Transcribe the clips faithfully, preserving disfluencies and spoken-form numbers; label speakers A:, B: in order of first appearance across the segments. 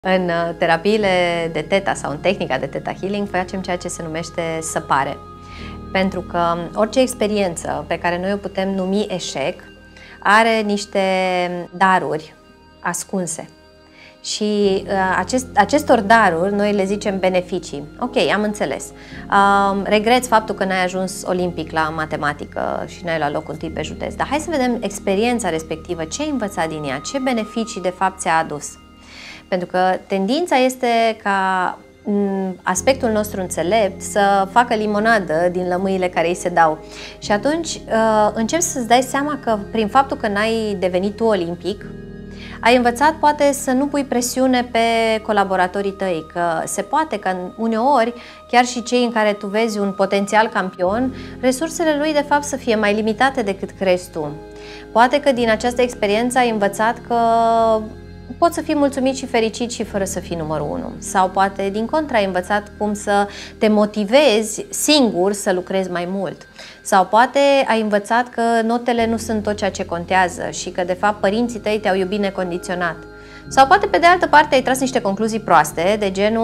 A: În terapiile de Theta sau în tehnica de Theta Healing facem ceea ce se numește săpare. Pentru că orice experiență pe care noi o putem numi eșec are niște daruri ascunse. Și acest, acestor daruri noi le zicem beneficii. Ok, am înțeles. Um, regreți faptul că n-ai ajuns olimpic la matematică și n-ai luat locul întâi pe județ. Dar hai să vedem experiența respectivă, ce ai învățat din ea, ce beneficii de fapt ți-a adus. Pentru că tendința este ca aspectul nostru înțelept să facă limonadă din lămâile care îi se dau. Și atunci începi să-ți dai seama că prin faptul că n-ai devenit tu olimpic, ai învățat poate să nu pui presiune pe colaboratorii tăi, că se poate că uneori, chiar și cei în care tu vezi un potențial campion, resursele lui de fapt să fie mai limitate decât crezi tu. Poate că din această experiență ai învățat că poți să fii mulțumit și fericit și fără să fii numărul unu. Sau poate, din contră, ai învățat cum să te motivezi singur să lucrezi mai mult. Sau poate ai învățat că notele nu sunt tot ceea ce contează și că, de fapt, părinții tăi te-au iubit necondiționat. Sau poate, pe de altă parte, ai tras niște concluzii proaste, de genul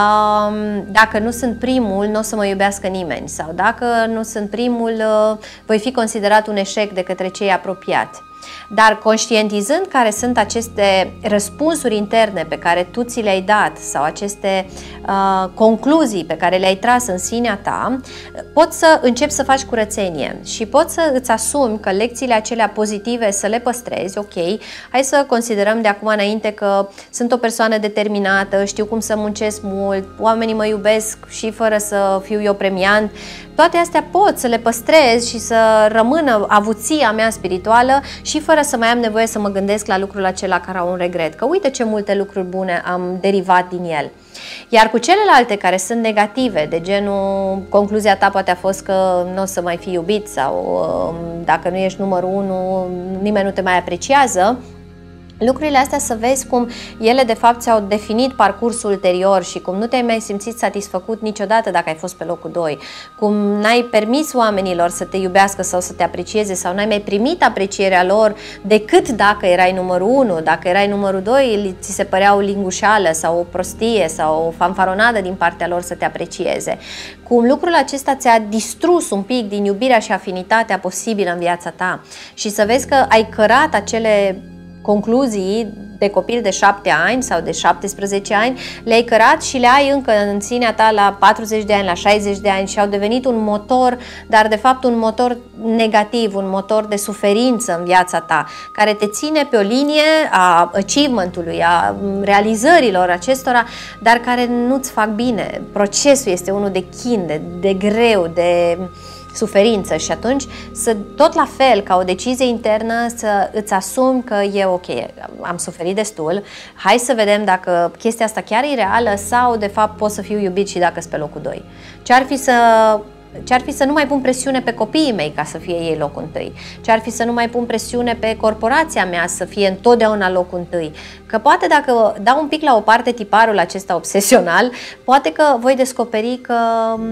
A: um, dacă nu sunt primul, nu o să mă iubească nimeni. Sau dacă nu sunt primul, uh, voi fi considerat un eșec de către cei apropiați. Dar conștientizând care sunt aceste răspunsuri interne pe care tu ți le-ai dat sau aceste uh, concluzii pe care le-ai tras în sinea ta, poți să începi să faci curățenie și poți să îți asumi că lecțiile acelea pozitive să le păstrezi. Ok, hai să considerăm de acum înainte că sunt o persoană determinată, știu cum să muncesc mult, oamenii mă iubesc și fără să fiu eu premiant. Toate astea pot să le păstrez și să rămână avuția mea spirituală și fără să mai am nevoie să mă gândesc la lucrul acela care au un regret. Că uite ce multe lucruri bune am derivat din el. Iar cu celelalte care sunt negative, de genul concluzia ta poate a fost că nu o să mai fii iubit sau dacă nu ești numărul unu, nimeni nu te mai apreciază, lucrurile astea să vezi cum ele de fapt ți-au definit parcursul ulterior și cum nu te-ai mai simțit satisfăcut niciodată dacă ai fost pe locul doi, cum n-ai permis oamenilor să te iubească sau să te aprecieze sau n-ai mai primit aprecierea lor decât dacă erai numărul unu, dacă erai numărul doi, ți se părea o lingușeală sau o prostie sau o fanfaronadă din partea lor să te aprecieze. Cum lucrul acesta ți-a distrus un pic din iubirea și afinitatea posibilă în viața ta și să vezi că ai cărat acele concluzii de copil de șapte ani sau de șaptesprezece ani, le-ai cărat și le ai încă în sinea ta la patruzeci de ani, la șaizeci de ani și au devenit un motor, dar de fapt un motor negativ, un motor de suferință în viața ta, care te ține pe o linie a achievement-ului, a realizărilor acestora, dar care nu-ți fac bine. Procesul este unul de chin, de, de greu, de suferință și atunci să tot la fel, ca o decizie internă, să îți asumi că e ok, am suferit destul, hai să vedem dacă chestia asta chiar e reală sau de fapt pot să fiu iubit și dacă sunt pe locul doi. Ce-ar fi să Ce-ar fi să nu mai pun presiune pe copiii mei ca să fie ei locul întâi? Ce-ar fi să nu mai pun presiune pe corporația mea să fie întotdeauna locul întâi? Că poate dacă dau un pic la o parte tiparul acesta obsesional, poate că voi descoperi că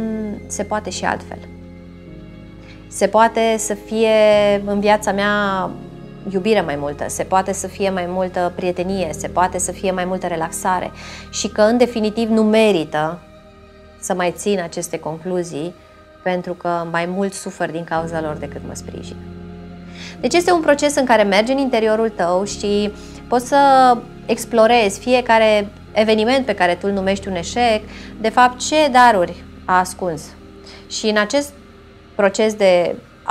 A: se poate și altfel. Se poate să fie în viața mea iubire mai multă, se poate să fie mai multă prietenie, se poate să fie mai multă relaxare și că în definitiv nu merită să mai țin aceste concluzii pentru că mai mult sufăr din cauza lor decât mă sprijin. Deci este un proces în care mergi în interiorul tău și poți să explorezi fiecare eveniment pe care tu îl numești un eșec, de fapt ce daruri a ascuns. Și în acest proces de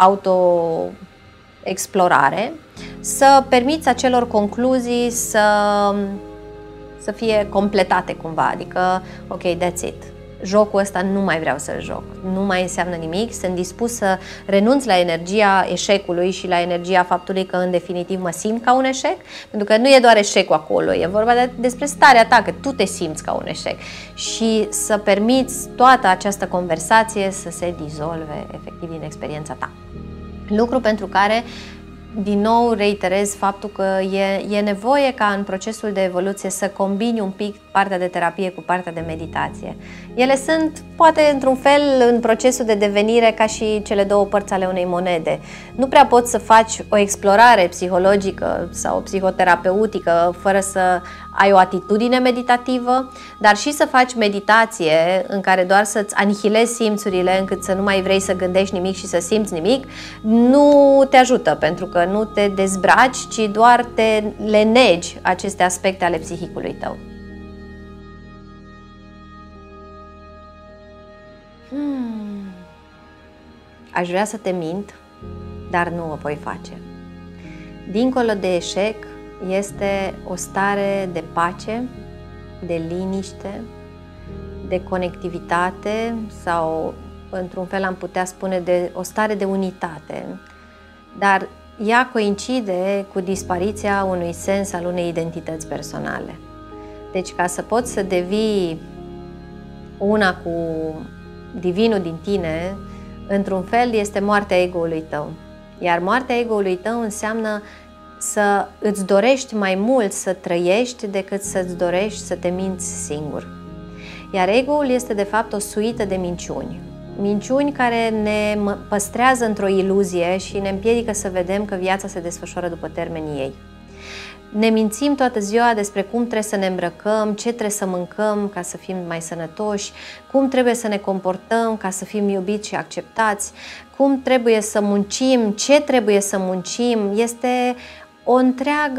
A: auto-explorare, să permiți acelor concluzii să, să fie completate cumva, adică, ok, that's it. Jocul ăsta nu mai vreau să-l joc, nu mai înseamnă nimic, sunt dispus să renunț la energia eșecului și la energia faptului că în definitiv mă simt ca un eșec, pentru că nu e doar eșecul acolo, e vorba de, despre starea ta, că tu te simți ca un eșec și să permiți toată această conversație să se dizolve efectiv din experiența ta. Lucru pentru care din nou reiterez faptul că e, e nevoie ca în procesul de evoluție să combini un pic partea de terapie cu partea de meditație. Ele sunt, poate, într-un fel, în procesul de devenire ca și cele două părți ale unei monede. Nu prea poți să faci o explorare psihologică sau psihoterapeutică fără să ai o atitudine meditativă, dar și să faci meditație în care doar să-ți anihilezi simțurile încât să nu mai vrei să gândești nimic și să simți nimic, nu te ajută, pentru că nu te dezbraci, ci doar te le negi aceste aspecte ale psihicului tău. Hmm. Aș vrea să te mint, dar nu o voi face. Dincolo de eșec este o stare de pace, de liniște, de conectivitate sau, într-un fel am putea spune, de o stare de unitate, dar ea coincide cu dispariția unui sens al unei identități personale. Deci, ca să poți să devii una cu divinul din tine, într-un fel este moartea ego-ului tău. Iar moartea ego-ului tău înseamnă să îți dorești mai mult să trăiești decât să-ți dorești să te minți singur. Iar ego-ul este de fapt o suită de minciuni. Minciuni care ne păstrează într-o iluzie și ne împiedică să vedem că viața se desfășoară după termenii ei. Ne mințim toată ziua despre cum trebuie să ne îmbrăcăm, ce trebuie să mâncăm ca să fim mai sănătoși, cum trebuie să ne comportăm ca să fim iubiți și acceptați, cum trebuie să muncim, ce trebuie să muncim. Este o întreagă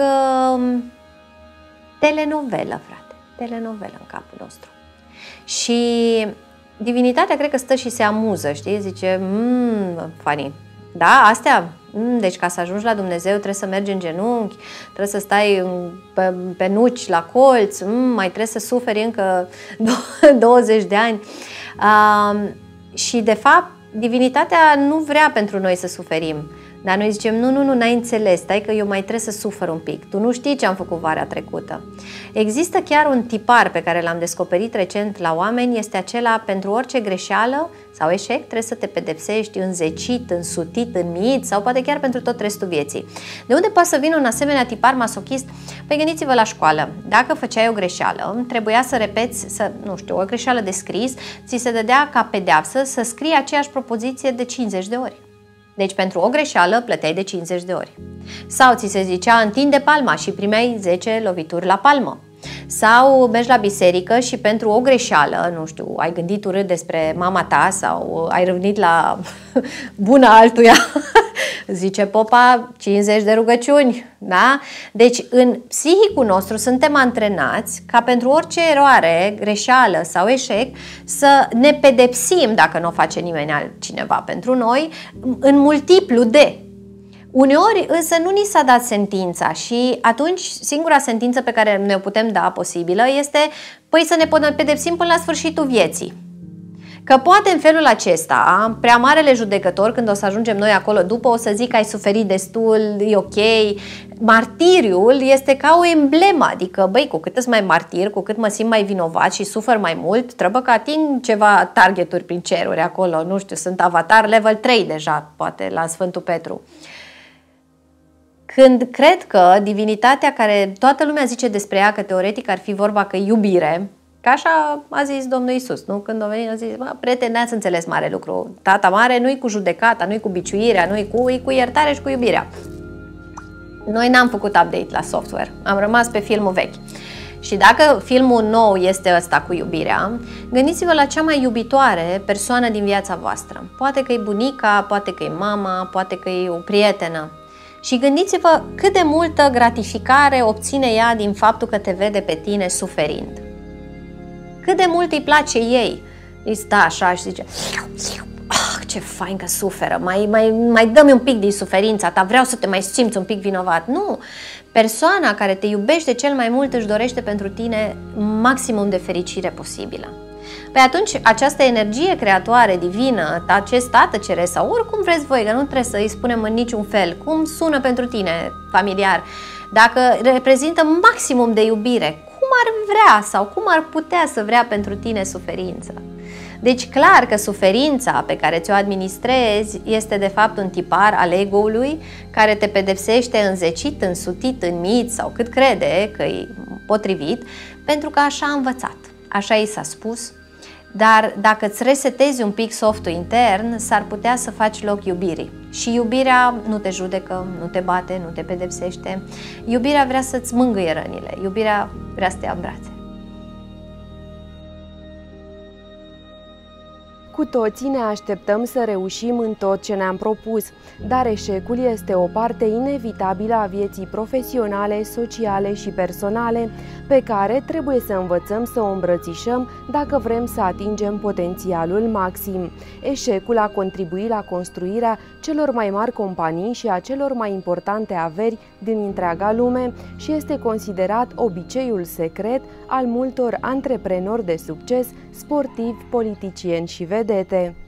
A: telenovelă, frate, telenovelă în capul nostru. Și divinitatea cred că stă și se amuză, știi? Zice, mmm, funny. Da, astea? Mm, deci ca să ajungi la Dumnezeu trebuie să mergi în genunchi, trebuie să stai pe, pe nuci la colț, mm, mai trebuie să suferi încă douăzeci de ani. Uh, și de fapt, divinitatea nu vrea pentru noi să suferim. Dar noi zicem, nu, nu, nu, n-ai înțeles, stai că eu mai trebuie să sufăr un pic. Tu nu știi ce am făcut vara trecută. Există chiar un tipar pe care l-am descoperit recent la oameni, este acela: pentru orice greșeală sau eșec trebuie să te pedepsești înzecit, însutit, înmiit sau poate chiar pentru tot restul vieții. De unde poate să vină un asemenea tipar masochist? Păi gândiți-vă la școală. Dacă făceai o greșeală, trebuia să repeți, să, nu știu, o greșeală de scris, ți se dădea ca pedeapsă să scrii aceeași propoziție de cincizeci de ori. Deci pentru o greșeală plăteai de cincizeci de ori. Sau ți se zicea, întinde palma și primeai zece lovituri la palmă. Sau mergi la biserică și pentru o greșeală, nu știu, ai gândit urât despre mama ta sau ai râvnit la buna altuia, zice popa, cincizeci de rugăciuni, da? Deci în psihicul nostru suntem antrenați ca pentru orice eroare, greșeală sau eșec să ne pedepsim, dacă nu o face nimeni altcineva pentru noi, în multiplu de. Uneori însă nu ni s-a dat sentința și atunci singura sentință pe care ne-o putem da posibilă este, păi, să ne pedepsim până la sfârșitul vieții. Că poate în felul acesta, prea marele judecător, când o să ajungem noi acolo după, o să zic că ai suferit destul, e ok. Martiriul este ca o emblemă, adică, băi, cu cât îți mai martir, cu cât mă simt mai vinovat și sufăr mai mult, trebuie că ating ceva targeturi prin ceruri acolo, nu știu, sunt avatar level trei deja, poate, la Sfântul Petru. Când cred că divinitatea, care toată lumea zice despre ea că teoretic ar fi vorba că iubire, că așa a zis Domnul Iisus, nu? Când a venit a zis, prieteni, n-ați înțeles mare lucru. Tata mare nu-i cu judecata, nu-i cu biciuirea, nu-i cu, e cu iertare și cu iubirea. Noi n-am făcut update la software, am rămas pe filmul vechi. Și dacă filmul nou este ăsta cu iubirea, gândiți-vă la cea mai iubitoare persoană din viața voastră. Poate că e bunica, poate că e mama, poate că e o prietenă. Și gândiți-vă cât de multă gratificare obține ea din faptul că te vede pe tine suferind. Cât de mult îi place ei. Îi stă așa și zice, ah, ce fain că suferă, mai, mai, mai dă-mi un pic din suferința ta, vreau să te mai simți un pic vinovat. Nu! Persoana care te iubește cel mai mult își dorește pentru tine maximum de fericire posibilă. Păi atunci această energie creatoare divină, acest Tată Ceresc sau oricum vreți voi, că nu trebuie să îi spunem în niciun fel, cum sună pentru tine familiar, dacă reprezintă maximum de iubire, cum ar vrea sau cum ar putea să vrea pentru tine suferință? Deci clar că suferința pe care ți-o administrezi este de fapt un tipar al ego-ului care te pedepsește înzecit, însutit, înmiit sau cât crede că e potrivit, pentru că așa a învățat, așa i s-a spus. Dar dacă îți resetezi un pic softul intern, s-ar putea să faci loc iubirii. Și iubirea nu te judecă, nu te bate, nu te pedepsește. Iubirea vrea să-ți mângâie rănile, iubirea vrea să te ia în brațe.
B: Cu toții ne așteptăm să reușim în tot ce ne-am propus, dar eșecul este o parte inevitabilă a vieții profesionale, sociale și personale, pe care trebuie să învățăm să o îmbrățișăm dacă vrem să atingem potențialul maxim. Eșecul a contribuit la construirea celor mai mari companii și a celor mai importante averi din întreaga lume și este considerat obiceiul secret al multor antreprenori de succes, sportivi, politicieni și vedete.